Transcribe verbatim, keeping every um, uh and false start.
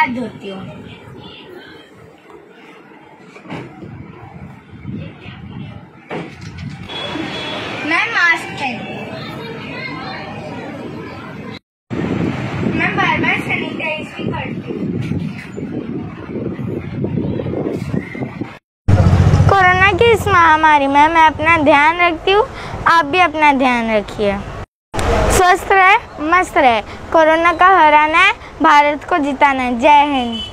हाथ धोती हूँ। मैं मास्क पहनती हूँ। मैं बार बार सैनिटाइज भी करती हूँ। कोरोना की इस महामारी में मैं अपना ध्यान रखती हूँ, आप भी अपना ध्यान रखिए। स्वस्थ रहे, मस्त रहे। कोरोना का हराना है, भारत को जिताना है। जय हिंद।